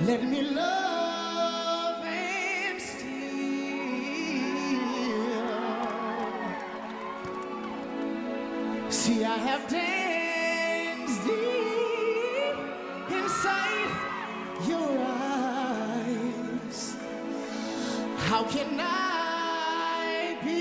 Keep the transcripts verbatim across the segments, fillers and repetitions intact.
Let me love and steal. See, I have danced deep inside your eyes. How can I be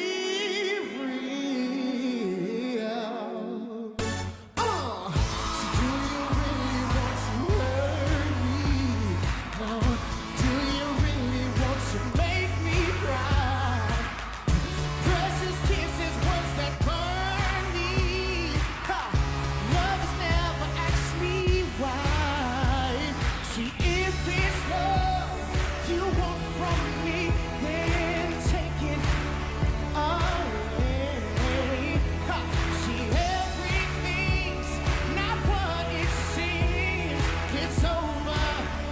real? Uh, do you really want to hurt me? No. Do you really want to make me cry? Precious kisses, words that burn me. Ha. Love has never asked me why. See, if it's love you want from me, then take it away. Ha. See, everything's not what it seems. It's over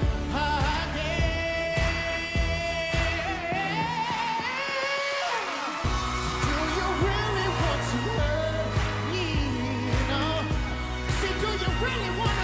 again. Do you really want to hurt me? No. See, do you really want to